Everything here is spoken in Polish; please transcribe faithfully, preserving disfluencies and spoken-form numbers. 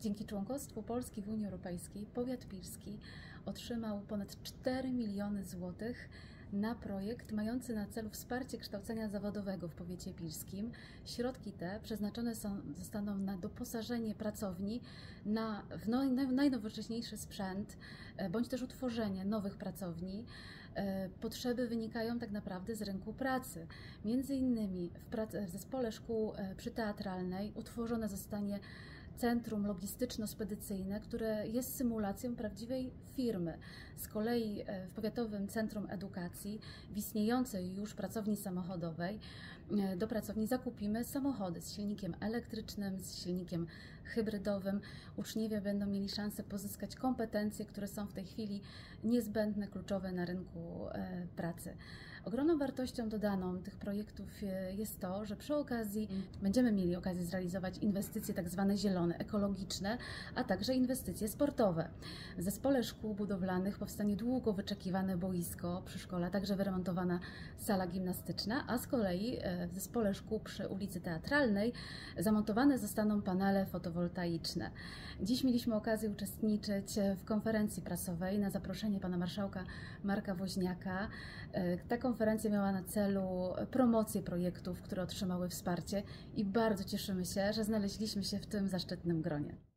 Dzięki członkostwu Polski w Unii Europejskiej powiat pilski otrzymał ponad cztery miliony złotych na projekt mający na celu wsparcie kształcenia zawodowego w powiecie pilskim. Środki te przeznaczone są, zostaną na doposażenie pracowni na, w no, najnowocześniejszy sprzęt, bądź też utworzenie nowych pracowni. Potrzeby wynikają tak naprawdę z rynku pracy. Między innymi w, pracy, w zespole szkół przyteatralnej utworzone zostanie centrum logistyczno-spedycyjne, które jest symulacją prawdziwej firmy. Z kolei w Powiatowym Centrum Edukacji, w istniejącej już pracowni samochodowej, do pracowni zakupimy samochody z silnikiem elektrycznym, z silnikiem hybrydowym. Uczniowie będą mieli szansę pozyskać kompetencje, które są w tej chwili niezbędne, kluczowe na rynku pracy. Ogromną wartością dodaną tych projektów jest to, że przy okazji będziemy mieli okazję zrealizować inwestycje tak zwane zielone, ekologiczne, a także inwestycje sportowe. W zespole szkół budowlanych powstanie długo wyczekiwane boisko przy szkole, także wyremontowana sala gimnastyczna, a z kolei w zespole szkół przy ulicy Teatralnej zamontowane zostaną panele fotowoltaiczne. Dziś mieliśmy okazję uczestniczyć w konferencji prasowej na zaproszenie pana marszałka Marka Woźniaka. Ta konferencja miała na celu promocję projektów, które otrzymały wsparcie i bardzo cieszymy się, że znaleźliśmy się w tym zaszczytnym gronie.